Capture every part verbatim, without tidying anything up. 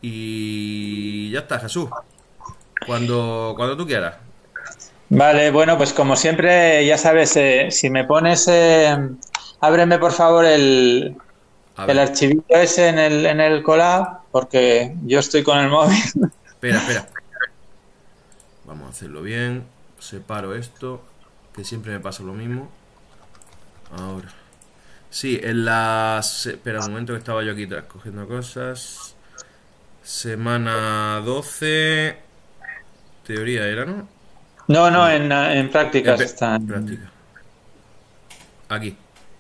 Y ya está, Jesús. Cuando, cuando tú quieras. Vale, bueno, pues como siempre, ya sabes, eh, si me pones, eh, ábreme por favor el, A el ver, archivito ese en el, en el Colab, porque yo estoy con el móvil. espera, espera. Vamos a hacerlo bien. Separo esto, que siempre me pasa lo mismo. Ahora. Sí, en las... Espera un momento que estaba yo aquí atrás cogiendo cosas. Semana doce. Teoría era, ¿no? No, no, No. en, en En prácticas pe- están. práctica. Aquí.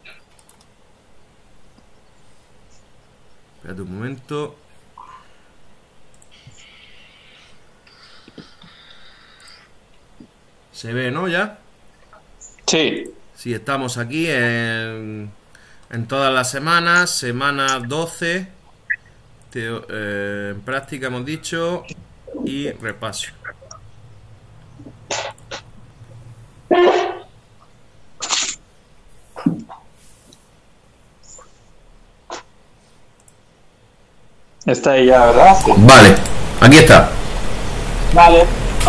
Espérate un momento. Se ve, ¿no? Ya. Sí, Sí, estamos aquí en, en todas las semanas. Semana doce. Teo- eh, en práctica hemos dicho. Y repaso. está ahí ya, ¿verdad? Sí. Vale, aquí está. Vale.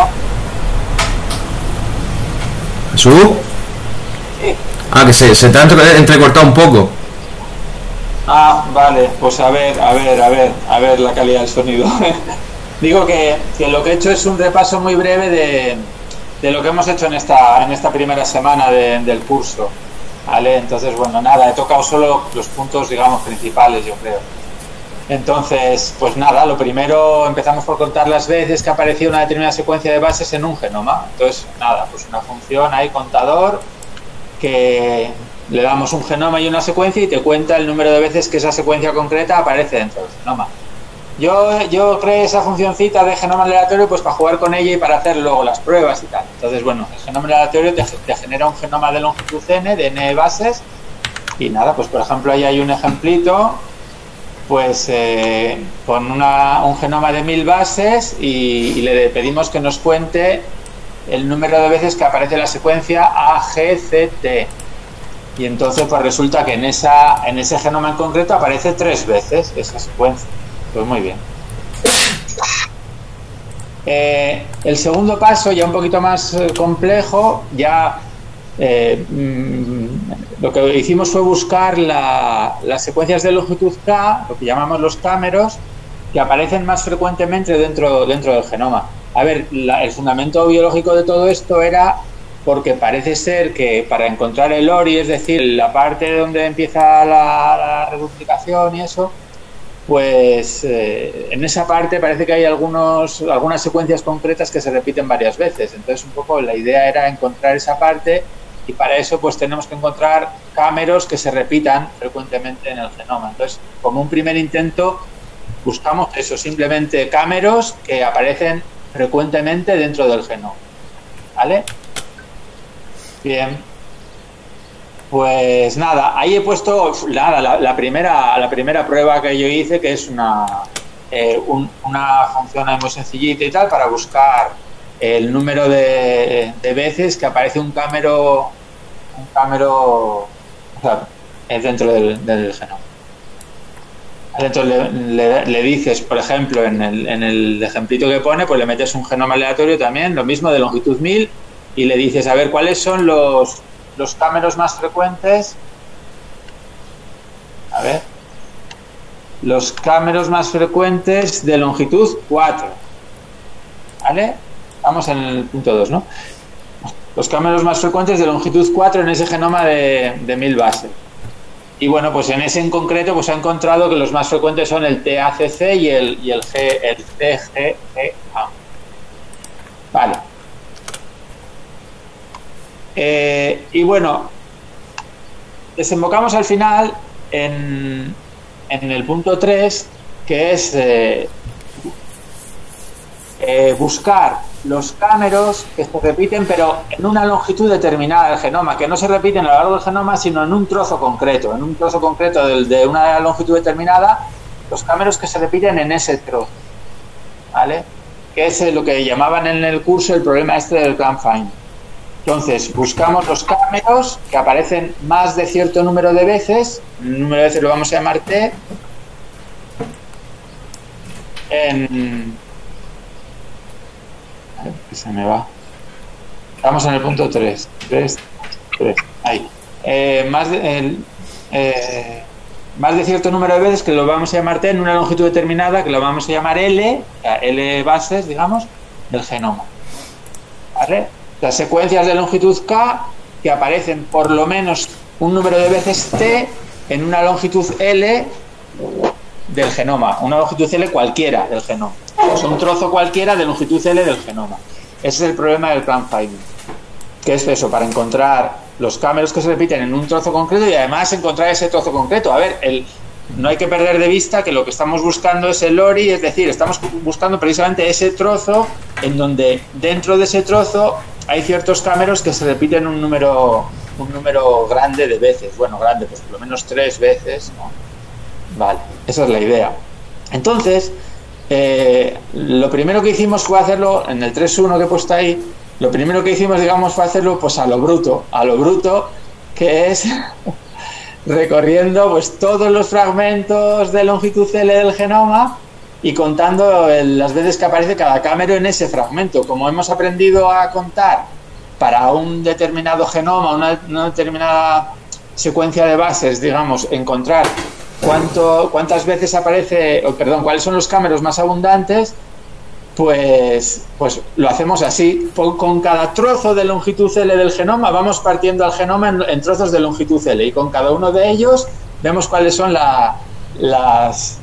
¿Jesús? Sí. Ah, que se, se te ha entre- entrecortado un poco. Ah, vale, pues a ver, a ver, a ver, a ver la calidad del sonido. Digo que, que lo que he hecho es un repaso muy breve de, de lo que hemos hecho en esta, en esta primera semana de- del curso. ¿Vale? Entonces, bueno, nada, he tocado solo los puntos, digamos, principales, yo creo. Entonces, pues nada, lo primero empezamos por contar las veces que aparecía una determinada secuencia de bases en un genoma. Entonces, nada, pues una función ahí, contador, que le damos un genoma y una secuencia y te cuenta el número de veces que esa secuencia concreta aparece dentro del genoma. Yo, yo creé esa funcioncita de genoma aleatorio pues para jugar con ella y para hacer luego las pruebas y tal. Entonces, bueno, el genoma aleatorio te, te genera un genoma de longitud n, de n bases, y nada, pues por ejemplo ahí hay un ejemplito, pues eh, con una, un genoma de mil bases y, y le pedimos que nos cuente el número de veces que aparece la secuencia A G C T. Y entonces pues resulta que en, esa, en ese genoma en concreto aparece tres veces esa secuencia. Pues muy bien. Eh, el segundo paso, ya un poquito más eh, complejo, ya eh, mmm, lo que hicimos fue buscar la, las secuencias de longitud K, lo que llamamos los cámeros, que aparecen más frecuentemente dentro, dentro del genoma. A ver, la, el fundamento biológico de todo esto era porque parece ser que para encontrar el O R I, es decir, la parte donde empieza la, la reduplicación y eso, pues eh, en esa parte parece que hay algunos, algunas secuencias concretas que se repiten varias veces. Entonces un poco la idea era encontrar esa parte, y para eso pues tenemos que encontrar cámeros que se repitan frecuentemente en el genoma. Entonces, como un primer intento, buscamos eso, simplemente cámeros que aparecen frecuentemente dentro del genoma. ¿Vale? Bien. Pues nada, ahí he puesto nada, la, la, primera, la primera prueba que yo hice, que es una, eh, un, una función muy sencillita y tal, para buscar el número de, de veces que aparece un cámero, un cámero, o sea, dentro del, del genoma. Entonces le, le, le dices, por ejemplo, en el, en el ejemplito que pone, pues le metes un genoma aleatorio también, lo mismo, de longitud mil, y le dices, a ver, ¿cuáles son los... los cámeros más frecuentes? A ver, los cámeros más frecuentes de longitud cuatro. ¿Vale? Vamos en el punto dos, ¿no? Los cámeros más frecuentes de longitud cuatro en ese genoma de, de mil bases. Y bueno, pues en ese en concreto pues ha encontrado que los más frecuentes son el T A C C y el, y el, G, el C G G A. Vale. Eh, y bueno, desembocamos al final en, en el punto tres, que es eh, eh, buscar los cámeros que se repiten pero en una longitud determinada del genoma, que no se repiten a lo largo del genoma sino en un trozo concreto, en un trozo concreto de, de una longitud determinada, los cámeros que se repiten en ese trozo, ¿vale? Que es lo que llamaban en el curso el problema este del Clan Find. Entonces, buscamos los cámeros que aparecen más de cierto número de veces, el número de veces lo vamos a llamar T, en... A ver, que se me va. Estamos en el punto tres. tres, tres, ahí. Eh, más, de, el, eh, más de cierto número de veces que lo vamos a llamar T en una longitud determinada, que lo vamos a llamar L, o sea, L bases, digamos, del genoma. ¿Vale? Las secuencias de longitud K que aparecen por lo menos un número de veces T en una longitud L del genoma, una longitud L cualquiera del genoma, o sea, un trozo cualquiera de longitud L del genoma. Ese es el problema del plan finding, que es eso, para encontrar los cameros que se repiten en un trozo concreto y además encontrar ese trozo concreto. A ver, el, no hay que perder de vista que lo que estamos buscando es el lori, es decir, estamos buscando precisamente ese trozo en donde dentro de ese trozo hay ciertos cameros que se repiten un número un número grande de veces, bueno, grande, pues por lo menos tres veces, ¿no? Vale, esa es la idea. Entonces, eh, lo primero que hicimos fue hacerlo, en el tres punto uno que he puesto ahí, lo primero que hicimos, digamos, fue hacerlo pues a lo bruto, a lo bruto, que es recorriendo pues todos los fragmentos de longitud L del genoma y contando el, las veces que aparece cada cámero en ese fragmento. Como hemos aprendido a contar para un determinado genoma, una, una determinada secuencia de bases, digamos, encontrar cuánto, cuántas veces aparece, o perdón, cuáles son los cámeros más abundantes, pues, pues lo hacemos así. Con cada trozo de longitud L del genoma vamos partiendo al genoma en, en trozos de longitud L y con cada uno de ellos vemos cuáles son la, las,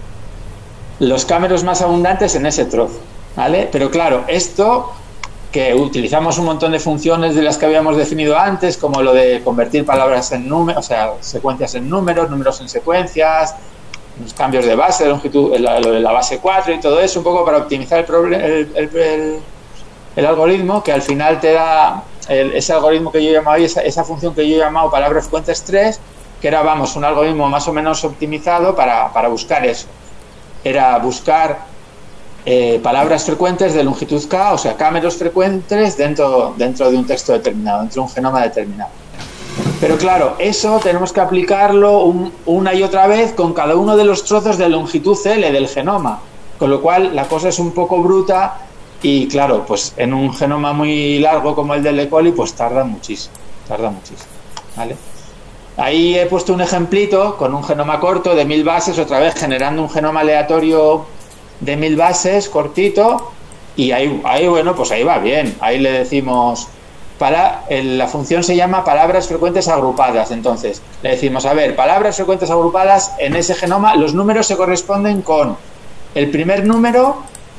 los cámeros más abundantes en ese trozo, ¿vale? Pero claro, esto que utilizamos un montón de funciones de las que habíamos definido antes, como lo de convertir palabras en números, o sea, secuencias en números, números en secuencias, los cambios de base, de longitud, lo de la base cuatro y todo eso, un poco para optimizar el, el, el, el, el algoritmo, que al final te da el, ese algoritmo que yo he llamado, esa, esa función que yo he llamado palabras frecuentes tres, que era, vamos, un algoritmo más o menos optimizado para, para buscar eso. Era buscar Eh, palabras frecuentes de longitud K, o sea, cámeros frecuentes dentro, dentro de un texto determinado, dentro de un genoma determinado. Pero claro, eso tenemos que aplicarlo un, una y otra vez con cada uno de los trozos de longitud L del genoma, con lo cual la cosa es un poco bruta y claro, pues en un genoma muy largo como el del E. coli, pues tarda muchísimo, tarda muchísimo, ¿vale? Ahí he puesto un ejemplito con un genoma corto de mil bases, otra vez generando un genoma aleatorio de mil bases, cortito, y ahí, ahí, bueno, pues ahí va bien. Ahí le decimos, para, el, la función se llama palabras frecuentes agrupadas. Entonces, le decimos, a ver, palabras frecuentes agrupadas en ese genoma, los números se corresponden con el primer número,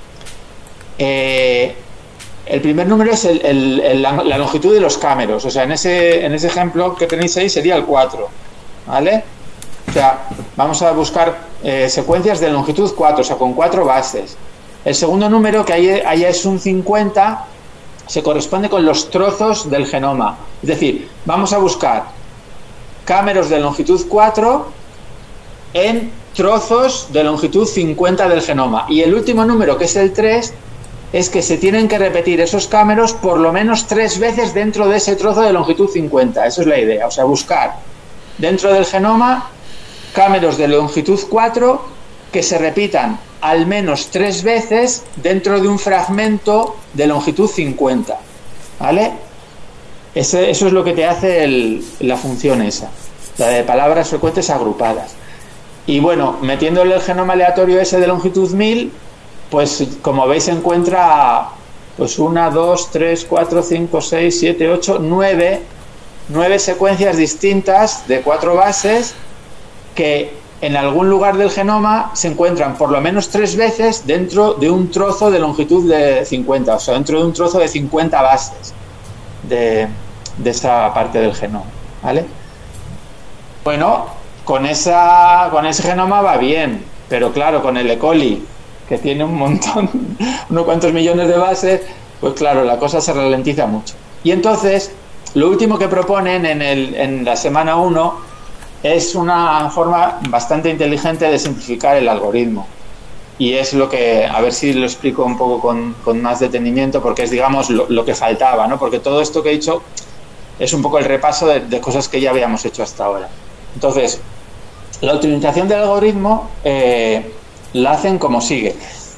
eh, el primer número es el, el, el, la, la longitud de los cámeros, o sea, en ese, en ese ejemplo que tenéis ahí sería el cuatro, ¿vale? O sea, vamos a buscar eh, secuencias de longitud cuatro, o sea, con cuatro bases. El segundo número, que ahí, ahí es un cincuenta, se corresponde con los trozos del genoma. Es decir, vamos a buscar cámeros de longitud cuatro en trozos de longitud cincuenta del genoma. Y el último número, que es el tres, es que se tienen que repetir esos cámeros por lo menos tres veces dentro de ese trozo de longitud cincuenta. Eso es la idea, o sea, buscar dentro del genoma cámeros de longitud cuatro que se repitan al menos tres veces dentro de un fragmento de longitud cincuenta, ¿vale? Ese, eso es lo que te hace el, la función esa, la de palabras frecuentes agrupadas. Y bueno, metiéndole el genoma aleatorio ese de longitud mil, pues como veis se encuentra pues una, dos, tres, cuatro, cinco, seis, siete, ocho, nueve, nueve secuencias distintas de cuatro bases que en algún lugar del genoma se encuentran por lo menos tres veces dentro de un trozo de longitud de cincuenta, o sea, dentro de un trozo de cincuenta bases de, de esa parte del genoma, ¿vale? Bueno, con, esa, con ese genoma va bien, pero claro, con el E. coli, que tiene un montón, unos cuantos millones de bases, pues claro, la cosa se ralentiza mucho. Y entonces, lo último que proponen en, el, en la semana uno es una forma bastante inteligente de simplificar el algoritmo. Y es lo que, a ver si lo explico un poco con, con más detenimiento, porque es, digamos, lo, lo que faltaba, ¿no? Porque todo esto que he dicho es un poco el repaso de, de cosas que ya habíamos hecho hasta ahora. Entonces, la optimización del algoritmo eh, la hacen como sigue.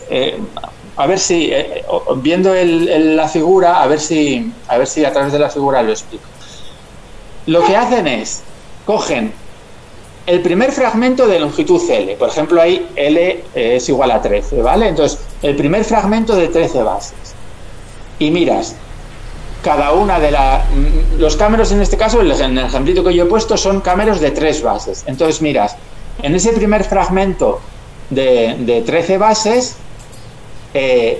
eh, a ver si, eh, viendo el, el, la figura, a ver si, a ver si a través de la figura lo explico. Lo que hacen es, cogen el primer fragmento de longitud L, por ejemplo ahí L es igual a trece, ¿vale? Entonces, el primer fragmento de trece bases. Y miras, cada una de las... Los cámeros en este caso, en el ejemplito que yo he puesto, son cámeros de tres bases. Entonces miras, en ese primer fragmento de, de trece bases, eh,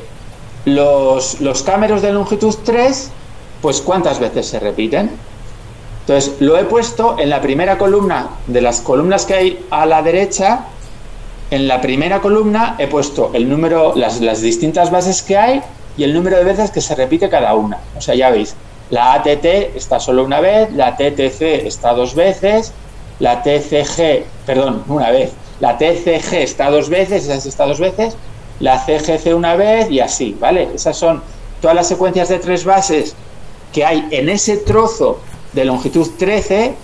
los, los cámeros de longitud tres, pues ¿cuántas veces se repiten? Entonces lo he puesto en la primera columna, de las columnas que hay a la derecha, en la primera columna he puesto el número, las, las distintas bases que hay y el número de veces que se repite cada una. O sea, ya veis, la A T T está solo una vez, la T T C está dos veces, la T C G, perdón, una vez, la T C G está dos veces, esa está dos veces, la C G C una vez y así, ¿vale? Esas son todas las secuencias de tres bases que hay en ese trozo de longitud trece,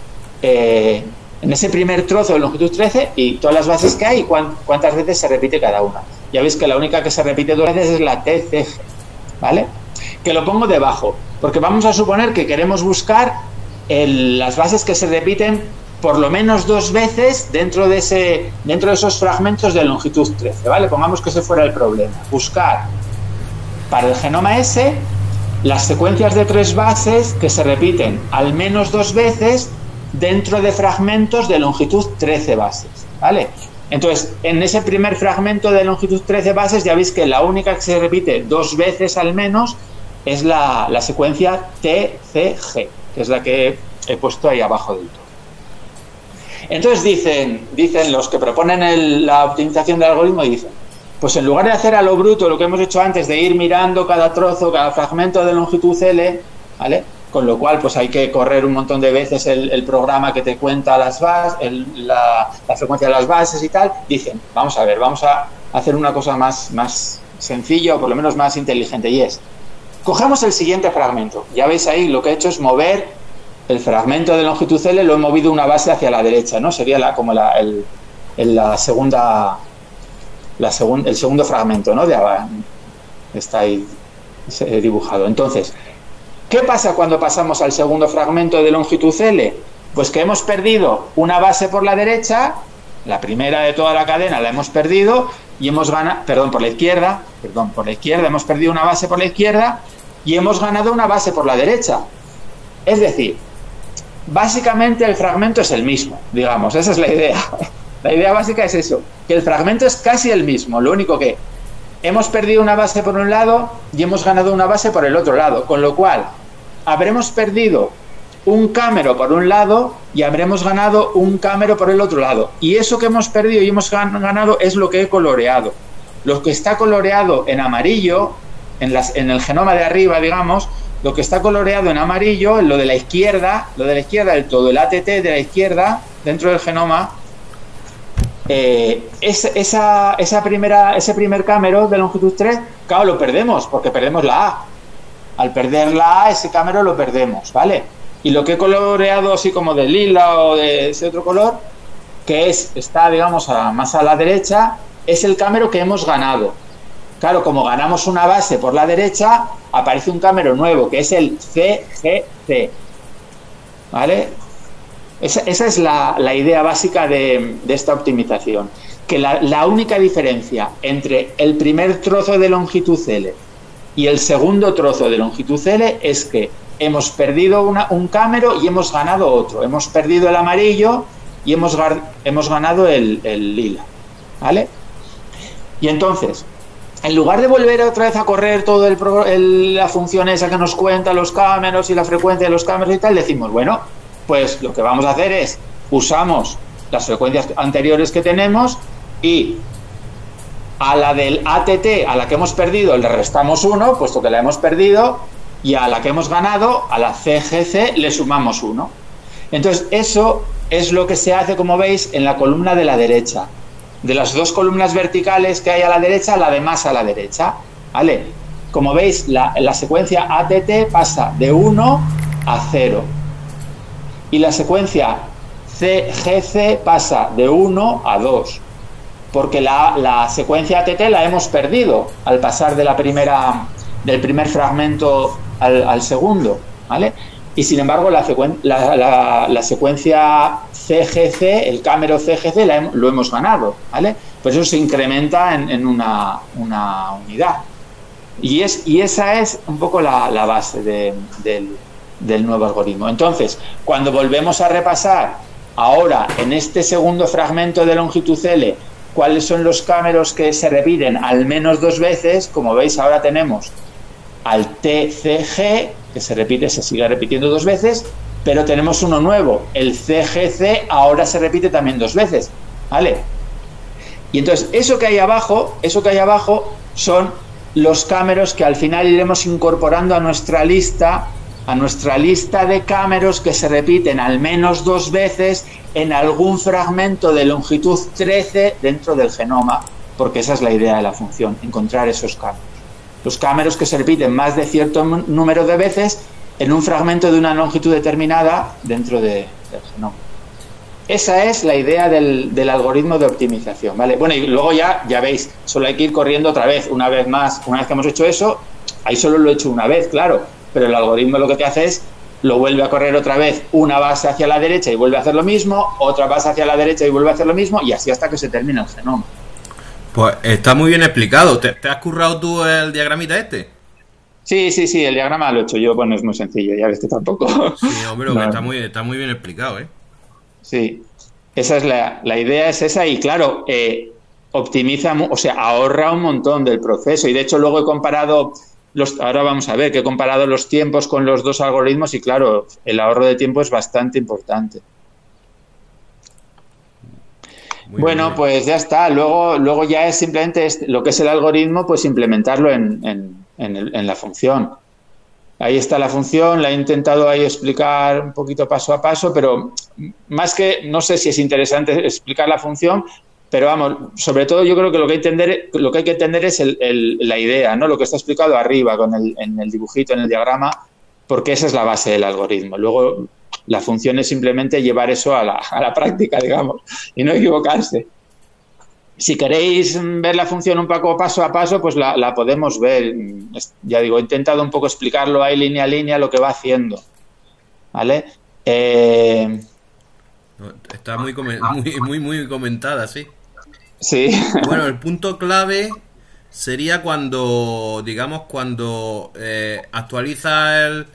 eh, en ese primer trozo de longitud trece, y todas las bases que hay y cuántas veces se repite cada una. Ya veis que la única que se repite dos veces es la T C G, ¿vale? Que lo pongo debajo, porque vamos a suponer que queremos buscar el, las bases que se repiten por lo menos dos veces dentro de, ese, dentro de esos fragmentos de longitud trece, ¿vale? Pongamos que ese fuera el problema. Buscar para el genoma S las secuencias de tres bases que se repiten al menos dos veces dentro de fragmentos de longitud trece bases, ¿vale? Entonces, en ese primer fragmento de longitud trece bases ya veis que la única que se repite dos veces al menos es la, la secuencia T C G, que es la que he puesto ahí abajo del todo. Entonces dicen, dicen los que proponen el, la optimización del algoritmo, dicen, pues en lugar de hacer a lo bruto lo que hemos hecho antes de ir mirando cada trozo, cada fragmento de longitud L, ¿vale? Con lo cual pues hay que correr un montón de veces el, el programa que te cuenta las bases, el, la, la frecuencia de las bases y tal, dicen, vamos a ver, vamos a hacer una cosa más, más sencilla o por lo menos más inteligente, y es, cogemos el siguiente fragmento, ya veis ahí lo que he hecho es mover el fragmento de longitud L, lo he movido una base hacia la derecha, ¿no? Sería la, como la, el, el, la segunda... La segun, el segundo fragmento, ¿no? De, está ahí dibujado. Entonces, ¿qué pasa cuando pasamos al segundo fragmento de longitud L? Pues que hemos perdido una base por la derecha, la primera de toda la cadena la hemos perdido y hemos ganado, perdón, por la izquierda, perdón, por la izquierda, hemos perdido una base por la izquierda y hemos ganado una base por la derecha. Es decir, básicamente el fragmento es el mismo, digamos, esa es la idea. La idea básica es eso, que el fragmento es casi el mismo, lo único que hemos perdido una base por un lado y hemos ganado una base por el otro lado, con lo cual habremos perdido un cámero por un lado y habremos ganado un cámero por el otro lado. Y eso que hemos perdido y hemos ganado es lo que he coloreado. Lo que está coloreado en amarillo, en, las, en el genoma de arriba, digamos, lo que está coloreado en amarillo, lo de la izquierda, lo de la izquierda del todo, el A T T de la izquierda, dentro del genoma, Eh, es, esa, esa primera, ese primer cámero de longitud tres, claro, lo perdemos, porque perdemos la A. Al perder la A, ese cámero lo perdemos, ¿vale? Y lo que he coloreado así como de lila o de ese otro color, que es, está, digamos, a, más a la derecha, es el cámero que hemos ganado. Claro, como ganamos una base por la derecha, aparece un cámero nuevo, que es el C G C, ¿vale? Esa, esa es la, la idea básica de, de esta optimización, que la, la única diferencia entre el primer trozo de longitud L y el segundo trozo de longitud L es que hemos perdido una, un cámero y hemos ganado otro, hemos perdido el amarillo y hemos, hemos ganado el, el lila, ¿vale? Y entonces, en lugar de volver otra vez a correr todo el, el, la función esa que nos cuenta los cámeros y la frecuencia de los cámeros y tal, decimos, bueno, pues lo que vamos a hacer es, usamos las frecuencias anteriores que tenemos y a la del A T T, a la que hemos perdido, le restamos uno, puesto que la hemos perdido, y a la que hemos ganado, a la C G C, le sumamos uno. Entonces, eso es lo que se hace, como veis, en la columna de la derecha. De las dos columnas verticales que hay a la derecha, la de más a la derecha, ¿vale? Como veis, la, la secuencia A T T pasa de uno a cero. Y la secuencia C G C pasa de uno a dos. porque la, la secuencia A T T la hemos perdido al pasar de la primera, del primer fragmento al, al segundo, ¿vale? Y sin embargo la, la, la, la secuencia C G C, el cámero C G C, la hem, lo hemos ganado, ¿vale? Pues eso se incrementa en, en una, una unidad. Y, es, y esa es un poco la, la base de, del, del nuevo algoritmo. Entonces, cuando volvemos a repasar ahora en este segundo fragmento de longitud L cuáles son los cámeros que se repiten al menos dos veces, como veis ahora tenemos al T C G, que se repite, se sigue repitiendo dos veces, pero tenemos uno nuevo, el C G C, ahora se repite también dos veces, ¿vale? Y entonces eso que hay abajo, eso que hay abajo son los cámeros que al final iremos incorporando a nuestra lista, a nuestra lista de cámeros que se repiten al menos dos veces en algún fragmento de longitud trece dentro del genoma, porque esa es la idea de la función, encontrar esos cámeros. Los cámeros que se repiten más de cierto número de veces en un fragmento de una longitud determinada dentro de, del genoma. Esa es la idea del, del algoritmo de optimización, ¿vale? Bueno, y luego ya, ya veis, solo hay que ir corriendo otra vez, una vez más. Una vez que hemos hecho eso, ahí solo lo he hecho una vez, claro, pero el algoritmo lo que te hace es, lo vuelve a correr otra vez, una base hacia la derecha y vuelve a hacer lo mismo, otra base hacia la derecha y vuelve a hacer lo mismo, y así hasta que se termina el genoma. Pues está muy bien explicado. ¿Te, te has currado tú el diagramita este? Sí, sí, sí, el diagrama lo he hecho yo. Bueno, es muy sencillo, ya ves que tampoco. Sí, hombre, no. que está muy, está muy bien explicado, ¿eh? Sí, esa es la, la idea, es esa, y claro, eh, optimiza, o sea, ahorra un montón del proceso, y de hecho luego he comparado, los, ahora vamos a ver, que he comparado los tiempos con los dos algoritmos, y claro, el ahorro de tiempo es bastante importante. Muy bueno, bien. Pues ya está. Luego, luego ya es simplemente este, lo que es el algoritmo, pues implementarlo en, en, en, el, en la función. Ahí está la función, la he intentado ahí explicar un poquito paso a paso, pero más que, no sé si es interesante explicar la función, pero vamos, sobre todo yo creo que lo que hay que entender, lo que hay que entender es el, el, la idea, ¿no? Lo que está explicado arriba con el, en el dibujito, en el diagrama, porque esa es la base del algoritmo. Luego la función es simplemente llevar eso a la, a la práctica, digamos, y no equivocarse. Si queréis ver la función un poco paso a paso, pues la, la podemos ver. Ya digo, he intentado un poco explicarlo ahí línea a línea lo que va haciendo. ¿Vale? Eh... Está muy, muy, muy, muy comentada, sí. Sí. Bueno, el punto clave sería cuando, digamos, cuando eh, actualiza el...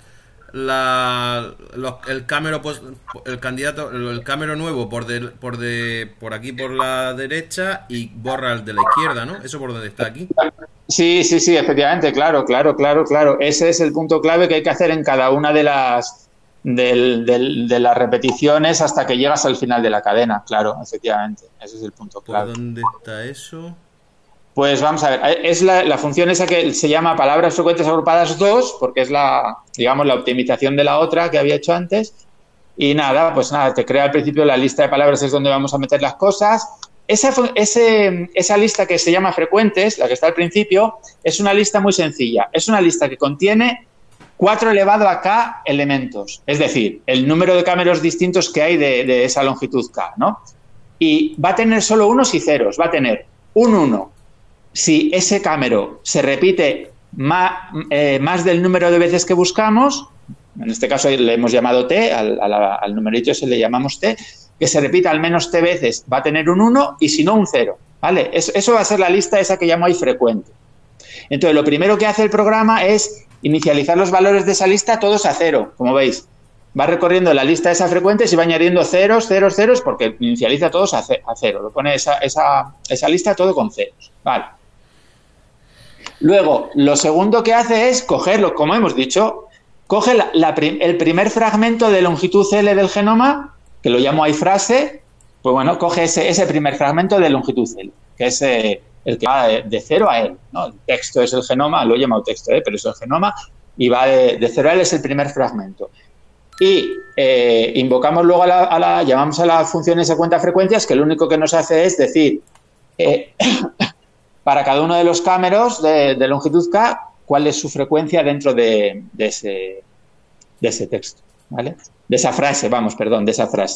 La, los, el cámero el candidato el cámero nuevo por de, por de por aquí por la derecha y borra el de la izquierda, ¿no? Eso por donde está aquí. Sí, sí, sí, efectivamente, claro, claro, claro, claro. Ese es el punto clave que hay que hacer en cada una de las del, del, de las repeticiones hasta que llegas al final de la cadena, claro, efectivamente. Ese es el punto clave. ¿Por dónde está eso? Pues vamos a ver, es la, la función esa que se llama palabras frecuentes agrupadas dos, porque es la, digamos, la optimización de la otra que había hecho antes. Y nada, pues nada, te crea al principio la lista de palabras, es donde vamos a meter las cosas. Esa, ese, esa lista que se llama frecuentes, la que está al principio, es una lista muy sencilla. Es una lista que contiene cuatro elevado a k elementos, es decir, el número de cámeros distintos que hay de, de esa longitud k, ¿no? Y va a tener solo unos y ceros, va a tener un uno. Si ese cámero se repite más, eh, más del número de veces que buscamos, en este caso le hemos llamado t, al, al, al numerito ese le llamamos t, que se repita al menos t veces va a tener un uno y si no un cero, ¿vale? Eso, eso va a ser la lista esa que llamo ahí frecuente. Entonces lo primero que hace el programa es inicializar los valores de esa lista todos a cero, como veis. Va recorriendo la lista de esas frecuentes y va añadiendo ceros, ceros, ceros, porque inicializa todos a cero. Lo pone esa, esa, esa lista todo con ceros, ¿vale? Luego, lo segundo que hace es cogerlo, como hemos dicho, coge la, la, el primer fragmento de longitud L del genoma, que lo llamo ahí frase, pues bueno, coge ese, ese primer fragmento de longitud L, que es eh, el que va de, de cero a L, ¿no? El texto es el genoma, lo he llamado texto, ¿eh? Pero es el genoma, y va de, de cero a L, es el primer fragmento. Y eh, invocamos luego a la, a la, llamamos a la función esa cuenta frecuencias, que lo único que nos hace es decir, eh, para cada uno de los cámeros de, de longitud k, cuál es su frecuencia dentro de, de, ese, de ese texto, ¿vale? De esa frase, vamos, perdón, de esa frase.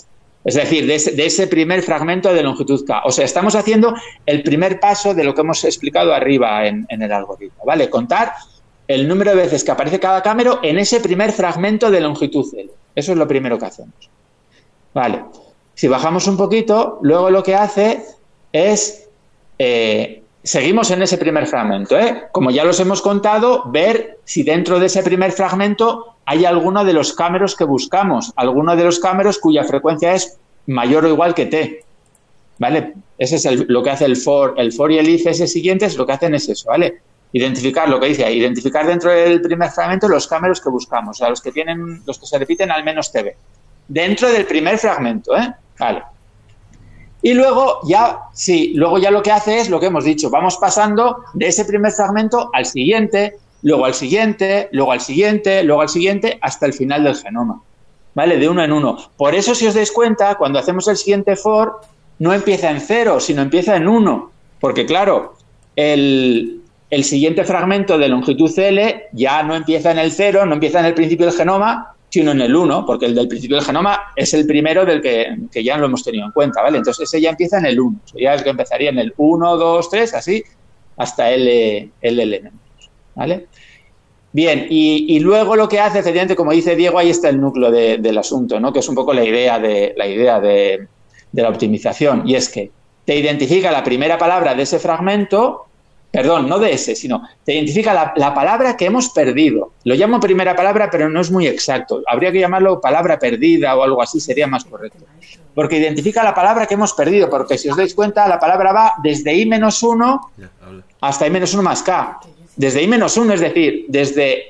Es decir, de ese, de ese primer fragmento de longitud K. O sea, estamos haciendo el primer paso de lo que hemos explicado arriba en, en el algoritmo, ¿vale? Contar el número de veces que aparece cada cámara en ese primer fragmento de longitud L. Eso es lo primero que hacemos. Vale. Si bajamos un poquito, luego lo que hace es... Eh, seguimos en ese primer fragmento, ¿eh? Como ya los hemos contado, ver si dentro de ese primer fragmento hay alguno de los cámeros que buscamos, alguno de los cámeros cuya frecuencia es mayor o igual que T, ¿vale? Ese es el, lo que hace el for, el for y el if ese siguientes, lo que hacen es eso, ¿vale? Identificar lo que dice ahí, identificar dentro del primer fragmento los cámeros que buscamos, o sea, los que tienen, los que se repiten al menos T B. Dentro del primer fragmento, ¿eh? Vale. Y luego ya, sí, luego ya lo que hace es lo que hemos dicho, vamos pasando de ese primer fragmento al siguiente, luego al siguiente, luego al siguiente, luego al siguiente, hasta el final del genoma, ¿vale? De uno en uno. Por eso, si os dais cuenta, cuando hacemos el siguiente for, no empieza en cero, sino empieza en uno, porque claro, el, el siguiente fragmento de longitud L ya no empieza en el cero, no empieza en el principio del genoma, sino en el uno, porque el del principio del genoma es el primero del que, que ya lo hemos tenido en cuenta, ¿vale? Entonces ese ya empieza en el uno, o sea, ya es que empezaría en el uno, dos, tres, así, hasta L, L elementos, ¿vale? Bien, y, y luego lo que hace, efectivamente, como dice Diego, ahí está el núcleo de, del asunto, ¿no? Que es un poco la idea de la idea de, de la optimización, y es que te identifica la primera palabra de ese fragmento. Perdón, no de ese, sino te identifica la, la palabra que hemos perdido. Lo llamo primera palabra, pero no es muy exacto. Habría que llamarlo palabra perdida o algo así, sería más correcto. Porque identifica la palabra que hemos perdido, porque si os dais cuenta, la palabra va desde i menos uno hasta i menos uno más k. Desde i menos uno, es decir, desde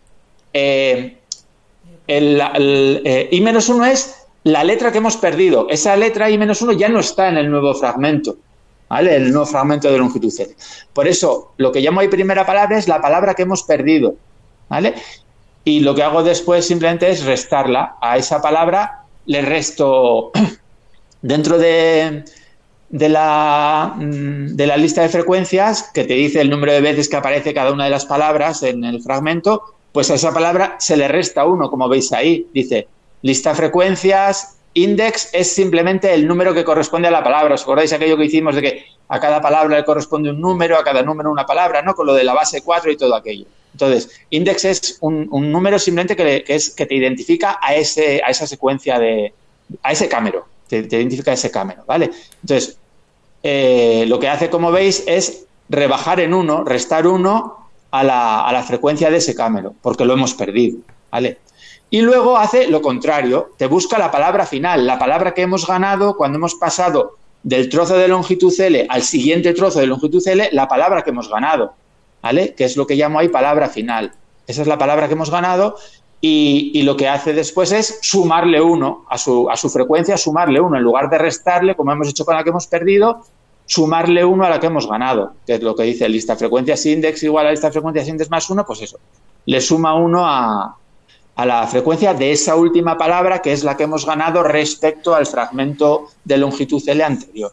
eh, el, el eh, i menos uno es la letra que hemos perdido. Esa letra i menos uno ya no está en el nuevo fragmento. ¿Vale? El nuevo fragmento de longitud L. Por eso, lo que llamo ahí primera palabra es la palabra que hemos perdido, ¿vale? Y lo que hago después simplemente es restarla. A esa palabra le resto dentro de, de, la, de la lista de frecuencias que te dice el número de veces que aparece cada una de las palabras en el fragmento, pues a esa palabra se le resta uno, como veis ahí. Dice, lista de frecuencias... Index es simplemente el número que corresponde a la palabra. ¿Os acordáis aquello que hicimos de que a cada palabra le corresponde un número, a cada número una palabra, ¿no? Con lo de la base cuatro y todo aquello. Entonces, index es un, un número simplemente que, le, que, es, que te identifica a, ese, a esa secuencia de... a ese cámero. Te, te identifica a ese cámero, ¿vale? Entonces, eh, lo que hace, como veis, es rebajar en uno, restar uno a la, a la frecuencia de ese cámero, porque lo hemos perdido, ¿vale? Y luego hace lo contrario, te busca la palabra final, la palabra que hemos ganado cuando hemos pasado del trozo de longitud L al siguiente trozo de longitud L, la palabra que hemos ganado, ¿vale? Que es lo que llamo ahí palabra final. Esa es la palabra que hemos ganado y, y lo que hace después es sumarle uno a su, a su frecuencia, sumarle uno. En lugar de restarle, como hemos hecho con la que hemos perdido, sumarle uno a la que hemos ganado, que es lo que dice lista frecuencias index igual a lista frecuencias index más uno, pues eso, le suma uno a... a la frecuencia de esa última palabra que es la que hemos ganado respecto al fragmento de longitud L anterior.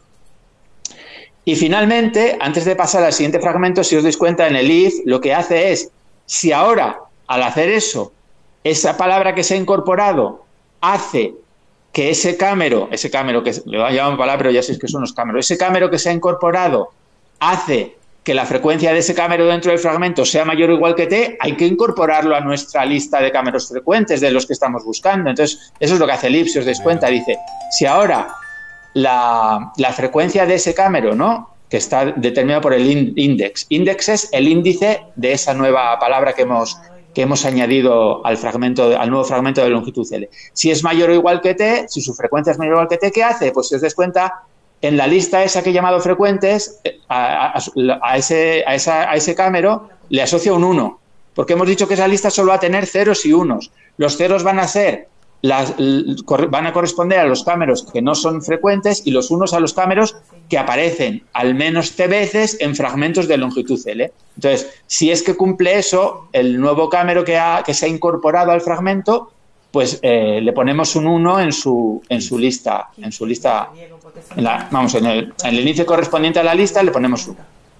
Y finalmente, antes de pasar al siguiente fragmento, si os dais cuenta en el if, lo que hace es, si ahora, al hacer eso, esa palabra que se ha incorporado hace que ese cámero, ese cámero que le llamamos palabra, pero ya sé que son los cámeros, ese cámero que se ha incorporado hace que la frecuencia de ese cámero dentro del fragmento sea mayor o igual que T, hay que incorporarlo a nuestra lista de cámeros frecuentes de los que estamos buscando. Entonces, eso es lo que hace el if, si os dais cuenta. Dice, si ahora la, la frecuencia de ese cámero, ¿no?, que está determinado por el in, index, index es el índice de esa nueva palabra que hemos, que hemos añadido al, fragmento, al nuevo fragmento de longitud L. Si es mayor o igual que T, si su frecuencia es mayor o igual que T, ¿qué hace? Pues si os dais cuenta, en la lista esa que he llamado frecuentes, a, a, a, ese, a, esa, a ese cámero le asocia un uno, porque hemos dicho que esa lista solo va a tener ceros y unos. Los ceros van a ser las, van a corresponder a los cámeros que no son frecuentes y los unos a los cámeros que aparecen al menos T veces en fragmentos de longitud L. Entonces, si es que cumple eso, el nuevo cámero que, ha, que se ha incorporado al fragmento, pues eh, le ponemos un uno en su, en su lista, en su lista, en la, vamos, en el, en el índice correspondiente a la lista le ponemos uno.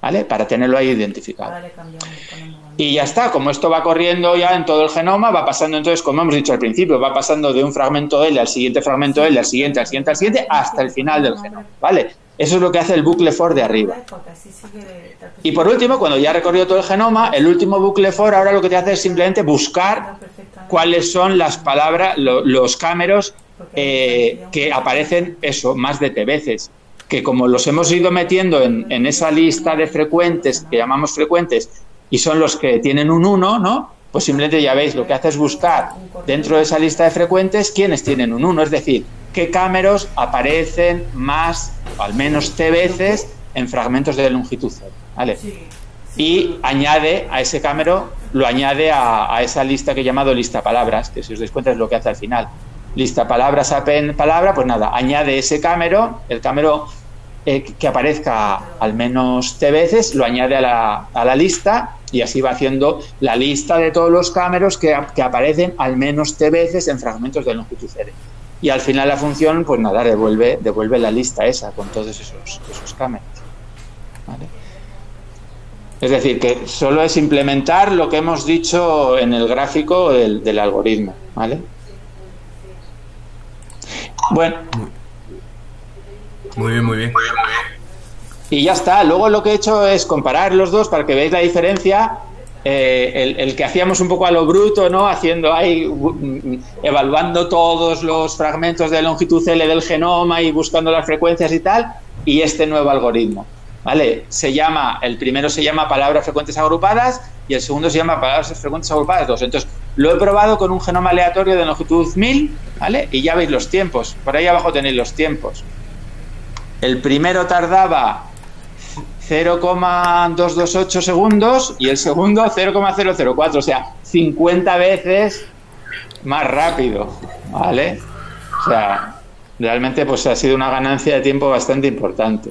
¿vale? Para tenerlo ahí identificado. Ahora le cambiamos, ponemos ahí. Y ya está, como esto va corriendo ya en todo el genoma, va pasando entonces, como hemos dicho al principio, va pasando de un fragmento L al siguiente fragmento L, al siguiente, al siguiente, al siguiente, hasta el final del genoma, ¿vale? Eso es lo que hace el bucle for de arriba. Y por último, cuando ya ha recorrido todo el genoma, el último bucle for ahora lo que te hace es simplemente buscar cuáles son las palabras, lo, los cámeros eh, que aparecen, eso, más de T veces. Que como los hemos ido metiendo en, en esa lista de frecuentes, que llamamos frecuentes, y son los que tienen un uno, ¿no? Pues simplemente ya veis, lo que hace es buscar dentro de esa lista de frecuentes quiénes tienen un uno, es decir, qué cámeros aparecen más, o al menos T veces, en fragmentos de longitud cero, ¿vale? Y añade a ese cámero, lo añade a, a esa lista que he llamado lista palabras, que si os dais cuenta es lo que hace al final. Lista palabras, apen palabra, pues nada, añade ese cámero, el cámero eh, que aparezca al menos T veces, lo añade a la, a la lista y así va haciendo la lista de todos los cámeros que, que aparecen al menos T veces en fragmentos de longitud cero. Y al final la función, pues nada, devuelve, devuelve la lista esa con todos esos, esos cámeros. ¿Vale? Es decir, que solo es implementar lo que hemos dicho en el gráfico del, del algoritmo, ¿vale? Bueno. Muy bien, muy bien. Y ya está. Luego lo que he hecho es comparar los dos para que veáis la diferencia. Eh, el, el que hacíamos un poco a lo bruto, ¿no? Haciendo ahí, evaluando todos los fragmentos de longitud L del genoma y buscando las frecuencias y tal. Y este nuevo algoritmo, ¿vale? Se llama, el primero se llama palabras frecuentes agrupadas y el segundo se llama palabras frecuentes agrupadas dos. Entonces, lo he probado con un genoma aleatorio de longitud mil, ¿vale? Y ya veis los tiempos. Por ahí abajo tenéis los tiempos. El primero tardaba cero coma doscientos veintiocho segundos y el segundo cero coma cero cero cuatro, o sea, cincuenta veces más rápido, ¿vale? O sea, realmente pues ha sido una ganancia de tiempo bastante importante.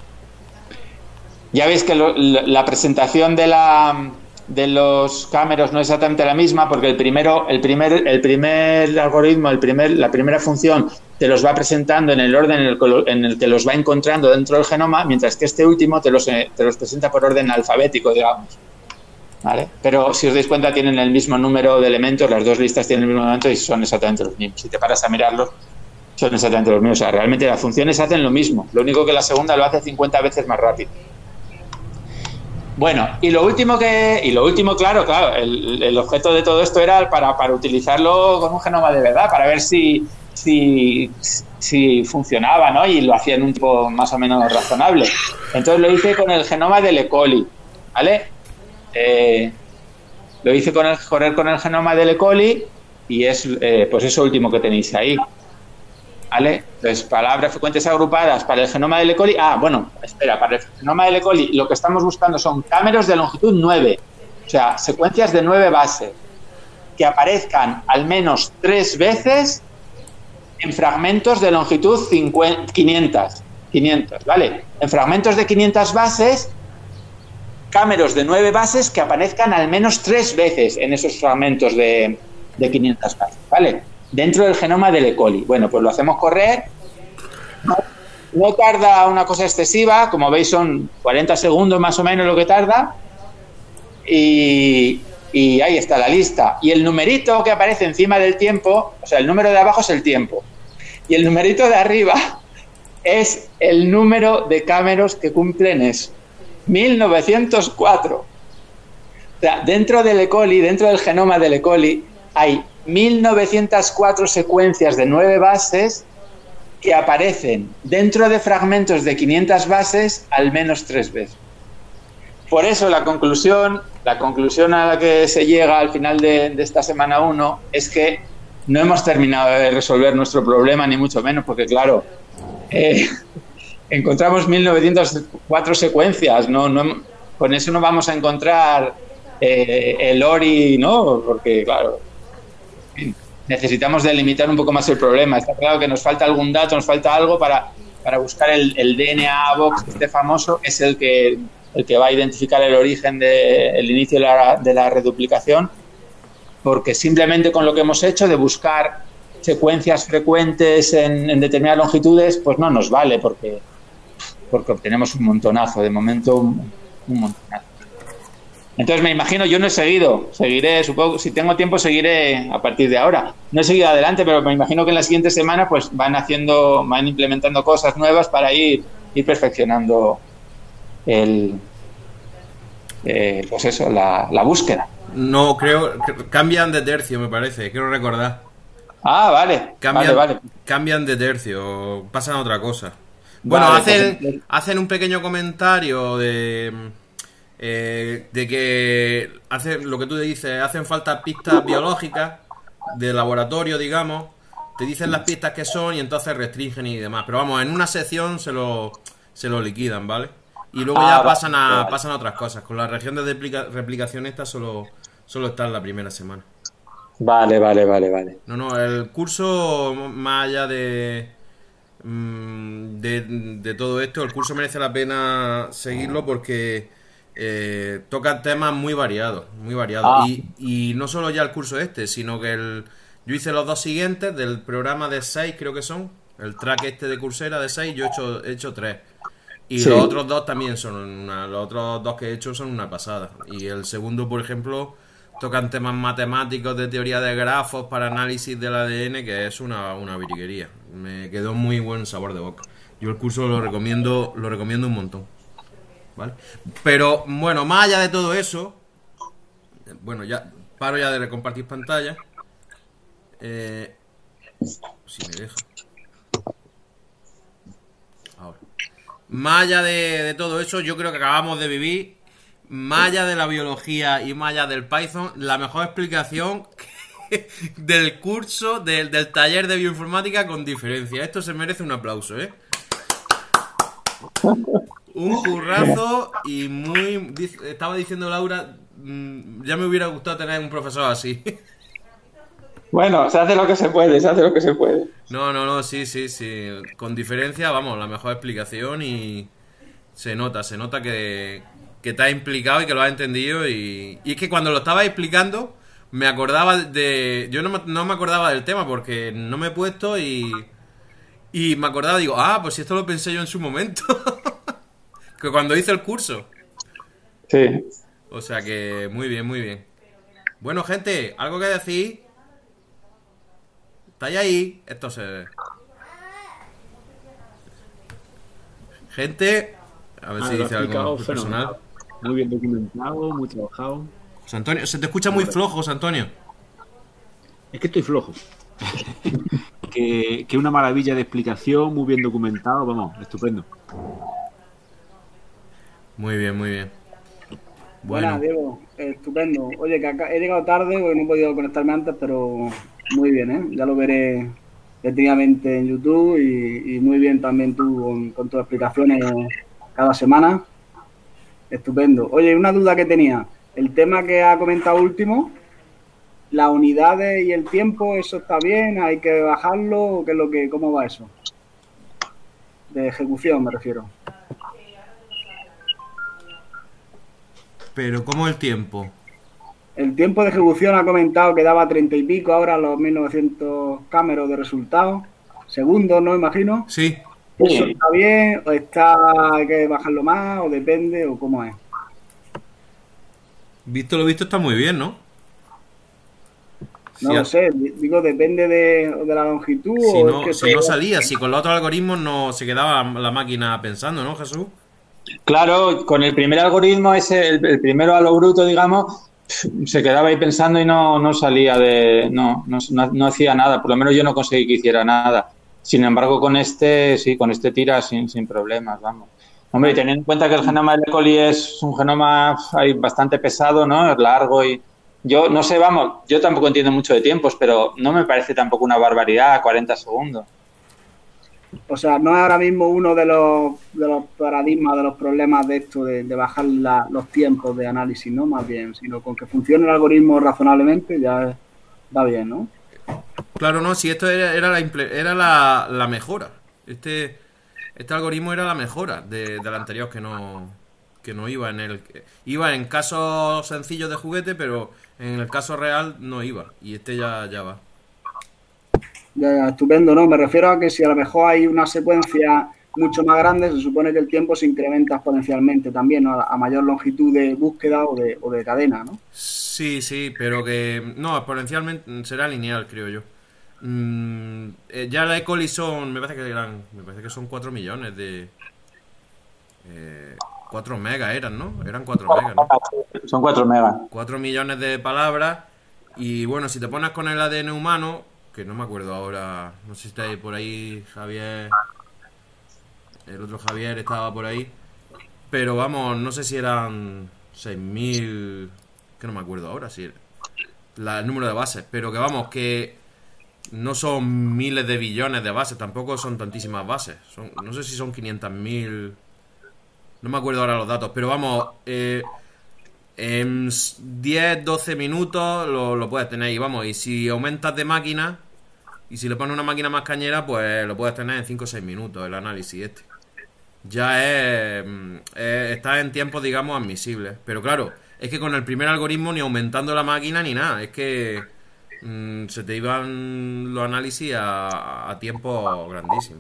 Ya veis que lo, la presentación de la... de los cámeros no es exactamente la misma porque el primero el primer el primer algoritmo el primer la primera función te los va presentando en el orden en el, en el que los va encontrando dentro del genoma, mientras que este último te los te los presenta por orden alfabético, digamos, ¿vale? Pero si os dais cuenta tienen el mismo número de elementos, las dos listas tienen el mismo elemento y son exactamente los mismos. Si te paras a mirarlos son exactamente los mismos, o sea, realmente las funciones hacen lo mismo, lo único que la segunda lo hace cincuenta veces más rápido. Bueno, y lo último que, y lo último, claro, claro, el, el objeto de todo esto era para, para utilizarlo con un genoma de verdad, para ver si, si, si funcionaba, ¿no? Y lo hacía en un tiempo más o menos razonable. Entonces lo hice con el genoma del E. coli, ¿vale? Eh, lo hice con el, correr con el genoma del E. coli y es, eh, pues eso último que tenéis ahí. ¿Vale? Entonces, palabras frecuentes agrupadas para el genoma del E. coli. Ah, bueno, espera, para el genoma del E. coli lo que estamos buscando son cámeros de longitud nueve, o sea, secuencias de nueve bases que aparezcan al menos tres veces en fragmentos de longitud quinientos, quinientos, ¿vale? En fragmentos de quinientas bases, cámeros de nueve bases que aparezcan al menos tres veces en esos fragmentos de, de quinientas bases, ¿vale? Dentro del genoma del E. coli. Bueno, pues lo hacemos correr. No, no tarda una cosa excesiva, como veis son cuarenta segundos más o menos lo que tarda. Y, y ahí está la lista. Y el numerito que aparece encima del tiempo, o sea, el número de abajo es el tiempo. Y el numerito de arriba es el número de cámeros que cumplen eso. mil novecientos cuatro. O sea, dentro del E. coli, dentro del genoma del E. coli, hay mil novecientas cuatro secuencias de nueve bases que aparecen dentro de fragmentos de quinientas bases al menos tres veces. Por eso la conclusión, la conclusión a la que se llega al final de, de esta semana uno es que no hemos terminado de resolver nuestro problema, ni mucho menos, porque claro, eh, encontramos mil novecientas cuatro secuencias, no, no, con eso no vamos a encontrar eh, el O R I, ¿no? Porque claro, necesitamos delimitar un poco más el problema. Está claro que nos falta algún dato, nos falta algo para, para buscar el, el D N A box, este famoso, es el que, el que va a identificar el origen del de, inicio de la, de la reduplicación, porque simplemente con lo que hemos hecho de buscar secuencias frecuentes en, en determinadas longitudes, pues no nos vale, porque, porque obtenemos un montonazo. De momento un montón. Entonces me imagino, yo no he seguido, seguiré, supongo, si tengo tiempo seguiré a partir de ahora. No he seguido adelante, pero me imagino que en las siguientes semanas pues van haciendo, van implementando cosas nuevas para ir, ir perfeccionando el, eh, pues eso, la, la búsqueda. No, creo, cambian de tercio, me parece, quiero recordar. Ah, vale, Cambian, vale, vale. cambian de tercio, pasan a otra cosa. Bueno, Vale, hacen, pues, hacen un pequeño comentario de, eh, de que hacen lo que tú dices, hacen falta pistas biológicas de laboratorio, digamos. Te dicen las pistas que son y entonces restringen y demás. Pero vamos, en una sección se lo, se lo liquidan, ¿vale? Y luego Ah, ya pasan a, vale. pasan a otras cosas. Con la región de replica- replicación esta solo, solo está en la primera semana. Vale, vale, vale, vale. No, no, el curso, más allá de, mm, de, de todo esto, el curso merece la pena seguirlo porque eh, toca temas muy variados, muy variados. Ah. Y, y no solo ya el curso este, sino que el, yo hice los dos siguientes del programa de seis, creo que son, el track este de Coursera de seis, yo he hecho, he hecho tres. Y Sí. los otros dos también son una, los otros dos que he hecho son una pasada. Y el segundo, por ejemplo, tocan temas matemáticos de teoría de grafos para análisis del A D N, que es una, una virguería. Me quedó muy buen sabor de boca. Yo el curso lo recomiendo, lo recomiendo un montón. ¿Vale? Pero bueno, más allá de todo eso, bueno, ya paro ya de compartir pantalla. Eh, si me deja. Ahora. Más allá de, de todo eso, yo creo que acabamos de vivir, más allá de la biología y más allá del Python, la mejor explicación del curso, del, del taller de bioinformática con diferencia. Esto se merece un aplauso, ¿eh? Un currazo y muy... Estaba diciendo Laura, ya me hubiera gustado tener un profesor así. Bueno, se hace lo que se puede, se hace lo que se puede. No, no, no, sí, sí, sí. Con diferencia, vamos, la mejor explicación y se nota, se nota que, que te has implicado y que lo has entendido. Y, y es que cuando lo estaba explicando, me acordaba de... Yo no me, no me acordaba del tema porque no me he puesto y... Y me acordaba, digo, ah, pues si esto lo pensé yo en su momento. Que cuando hice el curso. Sí. O sea que muy bien, muy bien. Bueno, gente, ¿algo que decir? ¿Estáis ahí? Esto se ve. Gente, a ver Ah, si lo dice has algo explicado personal. fenomenal. Muy bien documentado, muy trabajado. José Antonio, se te escucha muy flojo, José Antonio. Es que estoy flojo. que, que una maravilla de explicación, muy bien documentado, vamos, estupendo. Muy bien, muy bien. Buenas, Bueno, Diego, eh, estupendo. Oye, que acá he llegado tarde porque no he podido conectarme antes, pero muy bien, ¿eh? Ya lo veré detenidamente en YouTube y, y muy bien también tú con, con tus explicaciones cada semana. Estupendo. Oye, una duda que tenía. El tema que ha comentado último, las unidades y el tiempo, ¿eso está bien? ¿Hay que bajarlo? ¿Qué es lo que, cómo va eso? De ejecución me refiero. pero ¿cómo el tiempo? El tiempo de ejecución ha comentado que daba treinta y pico, ahora los mil novecientos cámeros de resultados. Segundos, ¿no? Imagino. Sí, ¿Eso está bien? ¿O está, hay que bajarlo más? ¿O depende? ¿O cómo es? visto lo visto está muy bien, ¿no? No Si, lo a- sé. Digo, depende de, de la longitud. si o no, es que si no todo- salía, si con los otros algoritmos no se quedaba la máquina pensando, ¿no, Jesús? Claro, con el primer algoritmo, ese, el, el primero a lo bruto, digamos, se quedaba ahí pensando y no, no salía de... No, no, no, no hacía nada, por lo menos yo no conseguí que hiciera nada. Sin embargo, con este, sí, con este tira sin, sin problemas, vamos. Hombre, y teniendo en cuenta que el genoma de E. coli es un genoma ahí bastante pesado, ¿no? Es largo y... Yo no sé, vamos, yo tampoco entiendo mucho de tiempos, pero no me parece tampoco una barbaridad, cuarenta segundos. O sea, no es ahora mismo uno de los, de los paradigmas, de los problemas de esto, de, de bajar la- los tiempos de análisis, ¿no? Más bien, sino con que funcione el algoritmo razonablemente ya va bien, ¿no? Claro, no, si esto era, era la, imple- era la, la mejora. Este, este algoritmo era la mejora de, del anterior que no, que no iba en el... Iba en casos sencillos de juguete, pero en el caso real no iba. Y este ya, ya va. Ya, ya, estupendo, ¿no? Me refiero a que si a lo mejor hay una secuencia mucho más grande, se supone que el tiempo se incrementa exponencialmente también, ¿no? A mayor longitud de búsqueda o de, o de cadena, ¿no? Sí, sí, pero que... No, exponencialmente será lineal, creo yo. Mm, eh, ya la Ecoli son... Me parece que eran... Me parece que son cuatro millones de... Eh, cuatro megas eran, ¿no? Eran cuatro megas, ¿no? Son cuatro megas. cuatro millones de palabras. Y bueno, si te pones con el A D N humano, que no me acuerdo ahora, no sé si está ahí por ahí Javier, el otro Javier estaba por ahí, pero vamos, no sé si eran seis mil, que no me acuerdo ahora, si la, el número de bases, pero que vamos, que no son miles de billones de bases, tampoco son tantísimas bases, son, no sé si son quinientos mil, no me acuerdo ahora los datos, pero vamos, eh... en diez, doce minutos lo, lo puedes tener. Y vamos, y si aumentas de máquina, y si le pones una máquina más cañera, pues lo puedes tener en cinco o seis minutos el análisis este. Ya es, es está en tiempos, digamos, admisibles. Pero claro, es que con el primer algoritmo ni aumentando la máquina ni nada. Es que mmm, se te iban los análisis a, a tiempos grandísimos.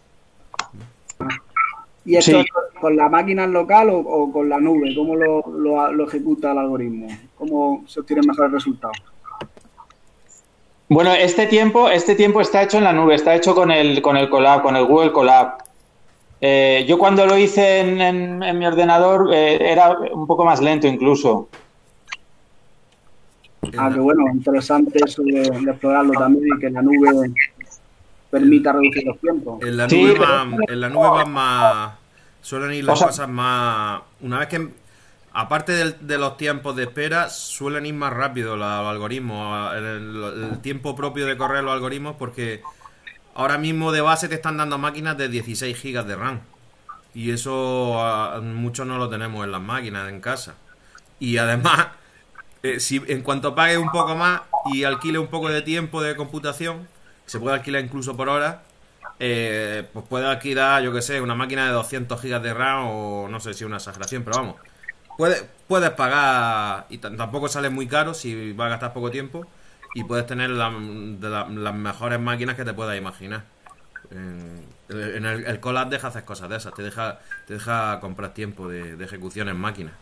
¿Y esto Sí. con la máquina local o, o con la nube? ¿Cómo lo, lo, lo ejecuta el algoritmo? ¿Cómo se obtienen mejores resultados? Bueno, este tiempo, este tiempo está hecho en la nube, está hecho con el, con el Colab, con el Google Colab. Eh, yo cuando lo hice en, en, en mi ordenador eh, era un poco más lento incluso. Ah, qué bueno, interesante eso de, de explorarlo también y que la nube permita reducir los tiempos. En la Sí, nube pero- van, en la nube van más. Suelen ir las O sea- cosas más. Una vez que. Aparte del- de los tiempos de espera, suelen ir más rápido los algoritmos. El, el- el tiempo propio de correr los algoritmos, porque ahora mismo de base te están dando máquinas de dieciséis gigas de RAM. Y eso a- muchos no lo tenemos en las máquinas en casa. Y además, eh, si en cuanto pagues un poco más y alquile un poco de tiempo de computación, se puede alquilar incluso por hora, eh, pues puedes alquilar, yo que sé, una máquina de doscientos gigas de RAM o no sé si es una exageración, pero vamos, puedes, puedes pagar y t- tampoco sale muy caro si vas a gastar poco tiempo y puedes tener la- de la- las mejores máquinas que te puedas imaginar. En, en el, el Colab deja hacer cosas de esas, te deja, te deja comprar tiempo de, de ejecución en máquina.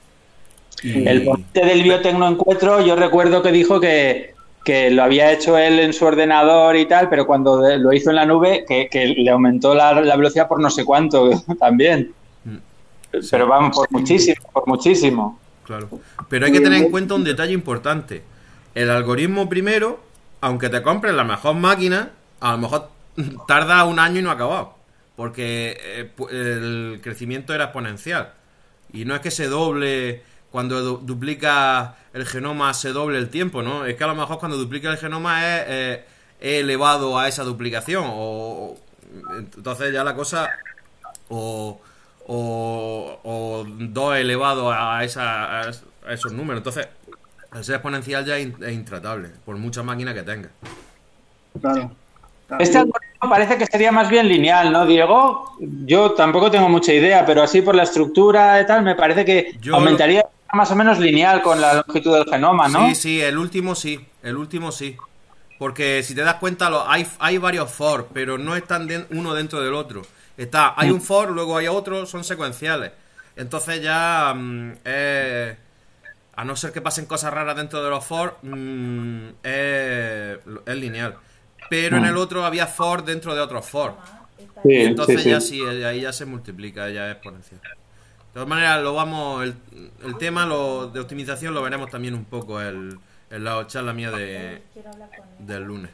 Y- El ponente del Biotecnoencuentro, yo recuerdo que dijo que, que lo había hecho él en su ordenador y tal, pero cuando de- lo hizo en la nube, que, que le aumentó la, la velocidad por no sé cuánto también. Sí. Pero vamos, por muchísimo, por muchísimo. Claro. Pero hay que tener en cuenta un detalle importante. El algoritmo primero, aunque te compres la mejor máquina, a lo mejor tarda un año y no ha acabado. Porque eh, pu- el crecimiento era exponencial. Y no es que se doble, cuando du- duplica el genoma se doble el tiempo, ¿no? Es que a lo mejor cuando duplica el genoma es, eh, es elevado a esa duplicación. O, entonces ya la cosa... O, o, o dos elevado a, esa, a esos números. Entonces, al ser exponencial ya es in- es intratable, por mucha máquina que tenga. Claro. Claro. Este algoritmo parece que sería más bien lineal, ¿no, Diego? Yo tampoco tengo mucha idea, pero así por la estructura y tal, me parece que Yo aumentaría más o menos lineal con la longitud del genoma, ¿no? Sí, sí, el último sí, el último sí. Porque si te das cuenta, lo, hay, hay varios for, pero no están de- uno dentro del otro. Está, hay un for, luego hay otro, son secuenciales. Entonces ya, mm, eh, a no ser que pasen cosas raras dentro de los for, mm, es, es lineal. Pero en el otro había for dentro de otros for. Sí, Y entonces sí, sí. ya sí, ahí ya se multiplica, ya es exponencial. De todas maneras, lo vamos, el, el tema lo, de optimización lo veremos también un poco el, en la charla mía de, del lunes.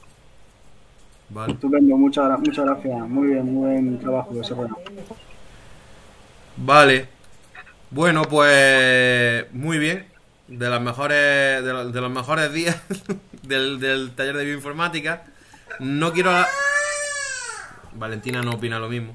Vale. Estupendo, muchas, gra- muchas gracias. Muy bien, muy buen trabajo desarrollado. Vale. Bueno, pues muy bien. De las mejores, de, lo- de los mejores días del, del taller de bioinformática. No quiero. Valentina no opina lo mismo.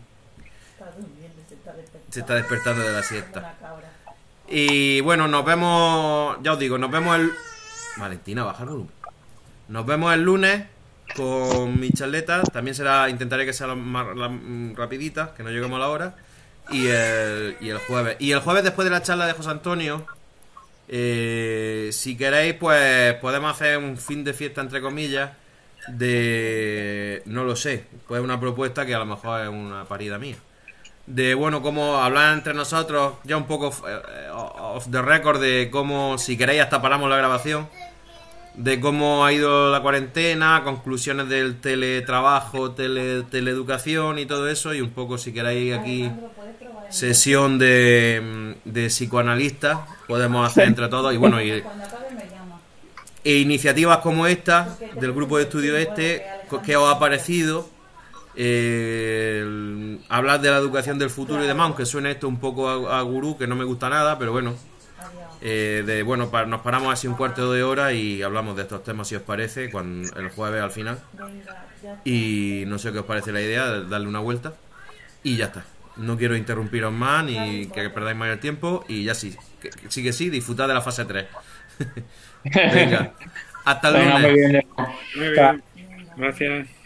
Se está despertando de la siesta. Y bueno, nos vemos. Ya os digo, nos vemos el. Valentina, baja el volumen. Nos vemos el lunes con mi charleta. También será. Intentaré que sea la más la- mm, rapidita, que no lleguemos a la hora. Y el, y el jueves. Y el jueves, después de la charla de José Antonio, eh, si queréis, pues podemos hacer un fin de fiesta, entre comillas. de... no lo sé, pues una propuesta que a lo mejor es una parida mía. De, bueno, cómo hablar entre nosotros, ya un poco eh, off the record, de cómo, si queréis, hasta paramos la grabación, de cómo ha ido la cuarentena, conclusiones del teletrabajo, tele, teleeducación y todo eso, y un poco, si queréis, aquí sesión de, de psicoanalistas, podemos hacer entre todos, y bueno, y, e iniciativas como esta, del grupo de estudio este, que os ha parecido. Eh, hablar de la educación del futuro y demás, aunque suene esto un poco a, a gurú, que no me gusta nada, pero bueno, eh, de bueno pa, nos paramos así un cuarto de hora y hablamos de estos temas, si os parece, cuando, el jueves al final, y no sé qué os parece la idea de darle una vuelta y ya está. No quiero interrumpiros más ni que perdáis más el tiempo, y ya sí, que, sí que sí, disfrutad de la fase tres. Venga, hasta el lunes. Venga, muy bien. Muy bien. Gracias.